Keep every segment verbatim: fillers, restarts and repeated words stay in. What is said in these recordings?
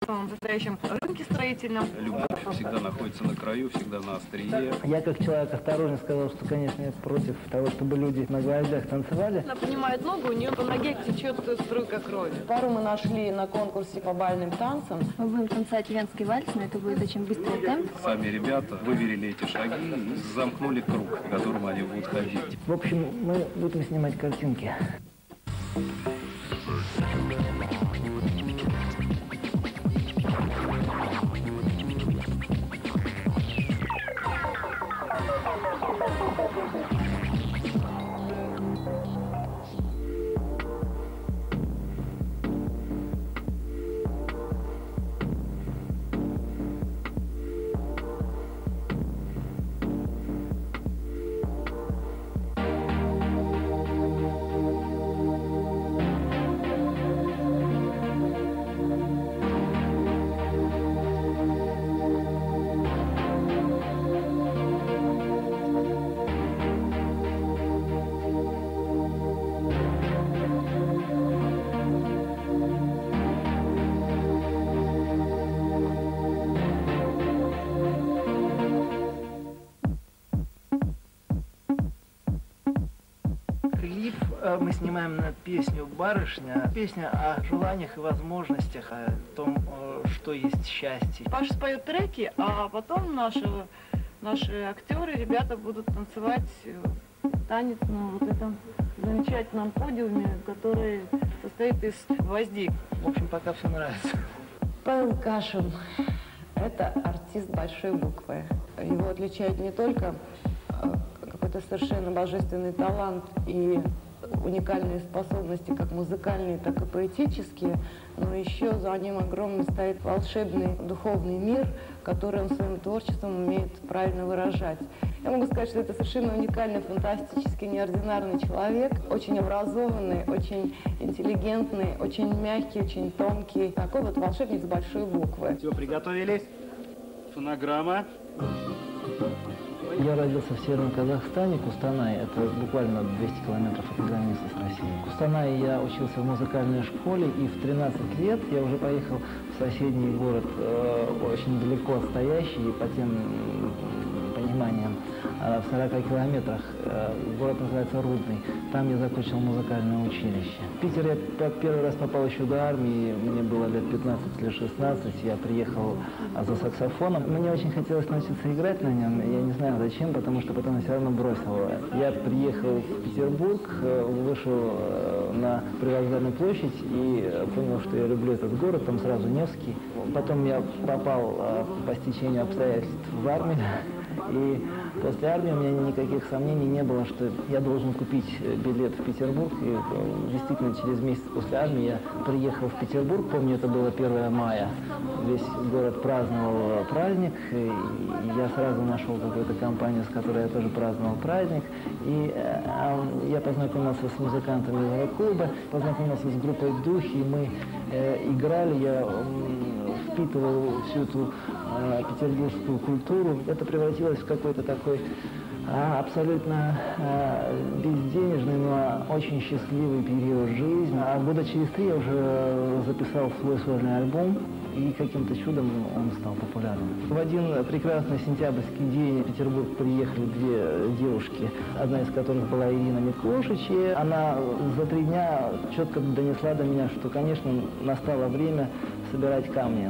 самом настоящем рынке строительном. Любовь всегда находится на краю, всегда на острие. Я как человек осторожно сказал, что, конечно, я против того, чтобы люди на гвоздях танцевали. Она поднимает ногу, у нее по ноге течет струйка крови. Пару мы нашли на конкурсе по бальным танцам. Мы будем танцевать венский вальс, но это будет очень быстрый темп. Сами ребята выверили эти шаги и замкнули круг, в котором они будут ходить. В общем, мы будем снимать картинки. Клип мы снимаем на песню «Барышня». Песня о желаниях и возможностях, о том, что есть счастье. Паша споет треки, а потом наши, наши актеры, ребята будут танцевать танец на вот этом замечательном подиуме, который состоит из гвоздей. В общем, пока все нравится. Павел Кашин – это артист большой буквы. Его отличает не только какой-то совершенно божественный талант и уникальные способности, как музыкальные, так и поэтические, но еще за ним огромный стоит волшебный духовный мир, который он своим творчеством умеет правильно выражать. Я могу сказать, что это совершенно уникальный, фантастический, неординарный человек, очень образованный, очень интеллигентный, очень мягкий, очень тонкий. Такой вот волшебник с большой буквы. Все, приготовились? Фонограмма. Я родился в Северном Казахстане, Кустанай, это буквально двести километров от границы с Россией. В Кустанае я учился в музыкальной школе, и в тринадцать лет я уже поехал в соседний город, э, очень далеко отстоящий по тем пониманиям, э, в сорока километрах. Э, город называется Рудный. Там я закончил музыкальное училище. В Питер я первый раз попал еще до армии, мне было лет пятнадцать или шестнадцать, я приехал за саксофоном. Мне очень хотелось научиться играть на нем, я не знаю зачем, потому что потом я все равно бросил. Я приехал в Петербург, вышел на Привокзальную площадь и понял, что я люблю этот город, там сразу Невский. Потом я попал по стечению обстоятельств в армию, и после армии у меня никаких сомнений не было, что я должен купить билет в Петербург. И действительно, через месяц после армии я приехал в Петербург, помню, это было первое мая. Весь город праздновал праздник, и я сразу нашел какую-то компанию, с которой я тоже праздновал праздник. И э, я познакомился с музыкантами из рок-клуба, познакомился с группой «Духи», и мы э, играли, я э, впитывал всю эту э, петербургскую культуру. Это превратилось в какой-то такой а, абсолютно а, безденежный, но очень счастливый период жизни. А года через три я уже записал свой сольный альбом, и каким-то чудом он стал популярным. В один прекрасный сентябрьский день в Петербург приехали две девушки, одна из которых была Ирина Миклошич, и она за три дня четко донесла до меня, что, конечно, настало время собирать камни.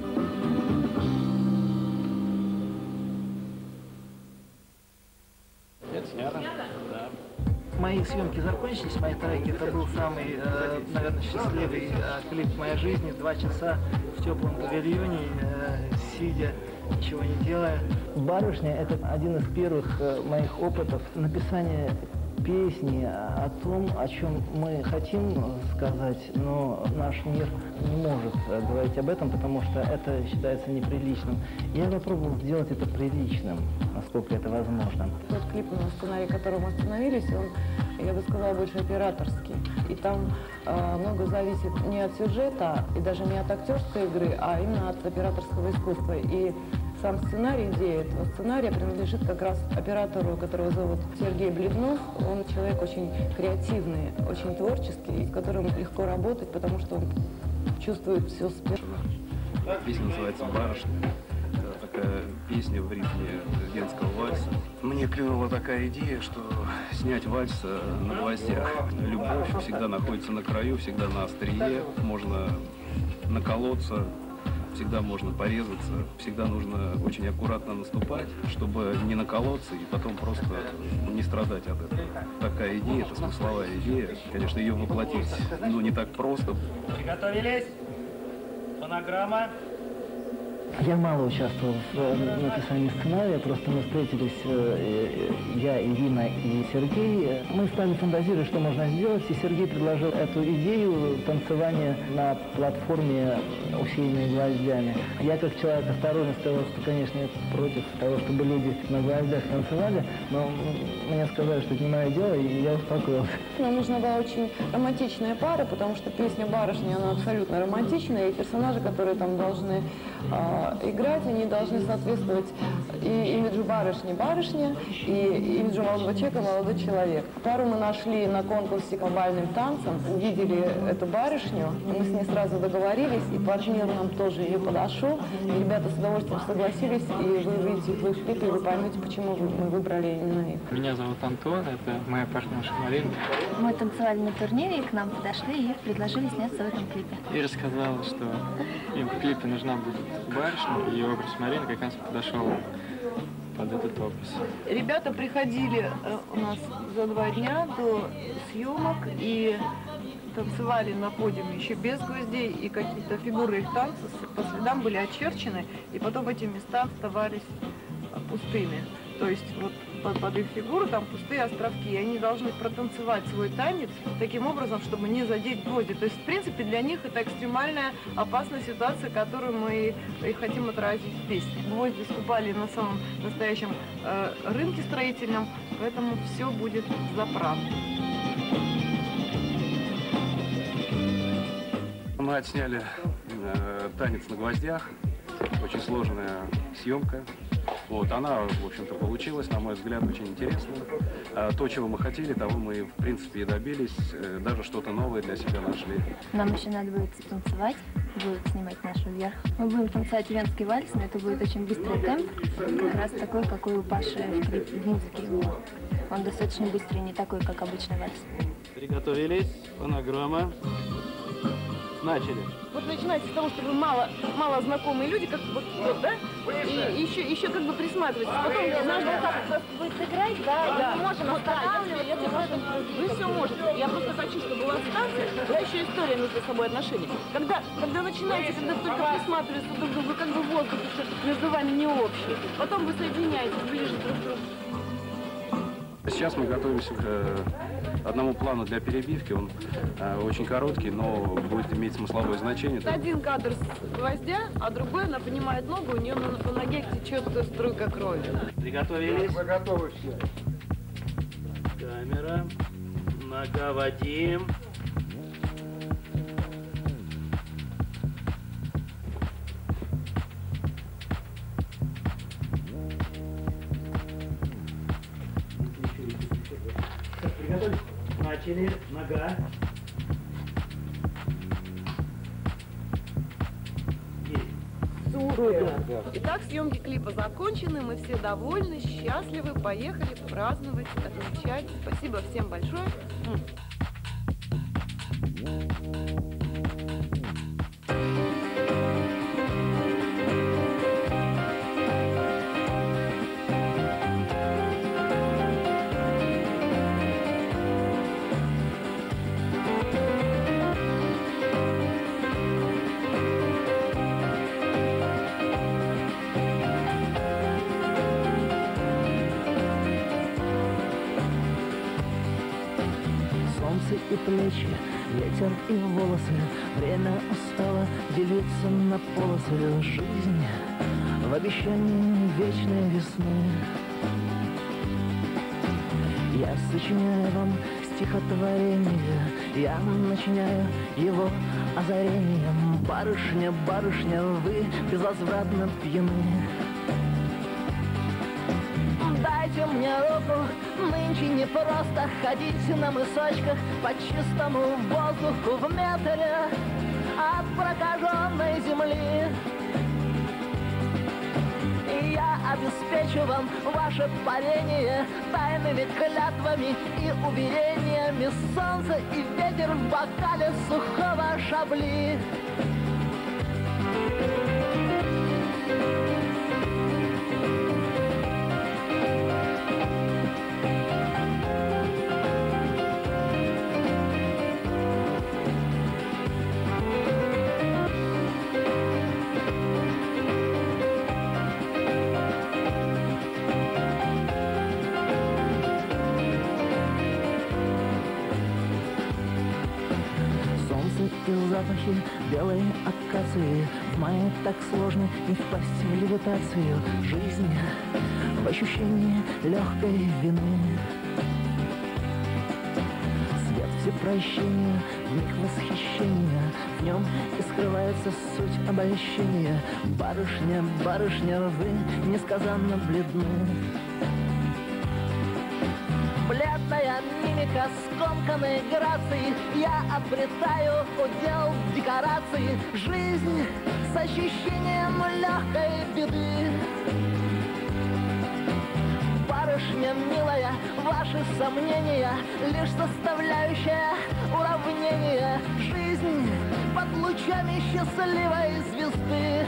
Мои съемки закончились, мои треки. Это был самый, э, наверное, счастливый э, клип в моей жизни. Два часа в теплом павильоне, э, сидя, ничего не делая. «Барышня» — это один из первых э, моих опытов написания песни о том, о чем мы хотим сказать, но наш мир не может говорить об этом, потому что это считается неприличным. Я попробовал сделать это приличным, насколько это возможно. Тот клип, на сценарии которого мы остановились, он, я бы сказала, больше операторский. И там э, много зависит не от сюжета и даже не от актерской игры, а именно от операторского искусства. И сам сценарий, идея этого сценария принадлежит как раз оператору, которого зовут Сергей Бледнов. Он человек очень креативный, очень творческий, с которым легко работать, потому что он чувствует все сперва. Песня называется «Барышня». Это такая песня в ритме венского вальса. Мне клюнула такая идея, что снять вальс на гвоздях. Любовь всегда находится на краю, всегда на острие. Можно наколоться, всегда можно порезаться. Всегда нужно очень аккуратно наступать, чтобы не наколоться и потом просто не страдать от этого. Такая идея, это смысловая идея. Конечно, ее воплотить, ну, не так просто. Приготовились? Фонограмма. Я мало участвовал в написании сценария, просто мы встретились, я, Ирина и Сергей. Мы стали фантазировать, что можно сделать, и Сергей предложил эту идею танцевания на платформе, усеянной гвоздями. Я, как человек осторожный, сказал, что, конечно, я против того, чтобы люди на гвоздях танцевали, но мне сказали, что это не мое дело, и я успокоился. Нам нужна была очень романтичная пара, потому что песня «Барышня», она абсолютно романтичная, и персонажи, которые там должны э, играть, они должны соответствовать и имиджу барышни барышня, и имиджу молодого человека молодой человек. Пару мы нашли на конкурсе по бальным танцам, увидели эту барышню, мы с ней сразу договорились, и партнер нам тоже ее подошел, и ребята с удовольствием согласились, и вы увидите в их клипе, и вы поймете, почему мы выбрали именно их. Меня зовут Антон, это моя партнерша Марина. Мы танцевали на турнире, и к нам подошли и предложили сняться в этом клипе. И рассказала, что им в клипе нужна будет барышня, и образ Марины как раз подошел под этот образ. Ребята приходили э, у нас за два дня до съемок и танцевали на подиуме еще без гвоздей, и какие-то фигуры их танца по следам были очерчены, и потом эти места оставались пустыми. То есть вот под, под их фигуру там пустые островки, и они должны протанцевать свой танец таким образом, чтобы не задеть гвозди. То есть, в принципе, для них это экстремальная, опасная ситуация, которую мы и хотим отразить в песне. Гвозди скупали на самом настоящем э, рынке строительном, поэтому все будет за правду. Мы отсняли э, танец на гвоздях, очень сложная съемка. Вот, она, в общем-то, получилась, на мой взгляд, очень интересно. А то, чего мы хотели, того мы, в принципе, и добились, э, даже что-то новое для себя нашли. Нам еще надо будет танцевать, будет снимать нашу вверх. Мы будем танцевать венский вальс, но это будет очень быстрый темп, как раз такой, какой у Паши в клипе, в музыке его. Он достаточно быстрый, не такой, как обычный вальс. Приготовились. Фонограмма. Начали. Вот начинается с того, что вы мало, мало знакомые люди, как вот, вот, да? И еще, еще как бы присматриваетесь. Потом Надо вот так просто будет играть, да? Да. Мы не можем останавливать. Если вы, вы все можете. Я просто хочу, чтобы у вас танцы, да, еще история между собой отношений. Когда, когда начинаете, когда только присматриваетесь друг к другу, как бы воздух еще между вами не общий. Потом вы соединяетесь ближе друг к другу. Сейчас мы готовимся к э, одному плану для перебивки. Он э, очень короткий, но будет иметь смысловое значение. Один кадр с гвоздя, а другой, она поднимает ногу, у нее на, по ноге течет струйка крови. Приготовились. Мы готовы все. Камера. Нога Вадим. Начали. Нога. Супер! Итак, съемки клипа закончены, мы все довольны, счастливы, поехали праздновать, отмечать. Спасибо всем большое. И плечи, ветер и волосы, время устало делиться на полосы. Жизнь в обещании вечной весны. Я сочиняю вам стихотворение, я начиняю его озарением. Барышня, барышня, вы безвозвратно пьяны. Дайте мне руку, нынче не просто ходить на мысочках по чистому воздуху в метре от прокаженной земли. обеспечивам ваше парение тайными клятвами и уверениями. Солнце и ветер в бокале сухого шабли. И запахи белой акации в мае так сложно не впасть в левитацию. Жизнь в ощущении легкой вины. Свет всепрощения, в миг восхищения, в нем и скрывается суть обольщения. Барышня, барышня, вы несказанно бледны. Бледная мимика скомканной грацией, я обретаю удел декорации. Жизнь с ощущением легкой беды. Барышня милая, ваши сомнения лишь составляющая уравнение. Жизнь под лучами счастливой звезды.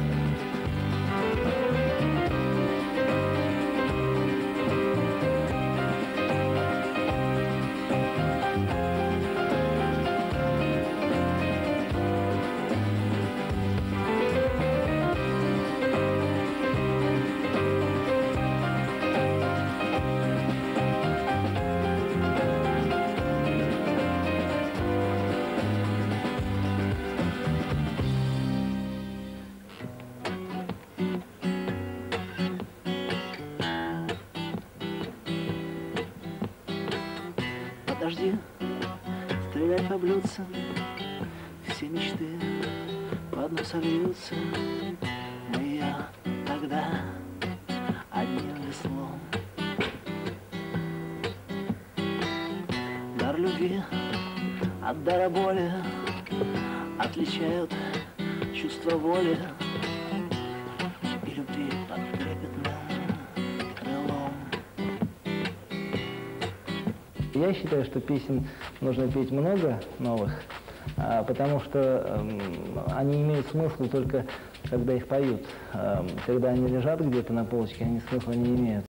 Подожди, стреляй по блюдцам, все мечты в одну сольются. Мы и я тогда одним веслом. Дар любви от дара боли отличают чувство воли и любви под трепетным крылом. Я считаю, что песен нужно петь много новых, а, потому что э, они имеют смысл только когда их поют. Э, когда они лежат где-то на полочке, они смысла не имеют.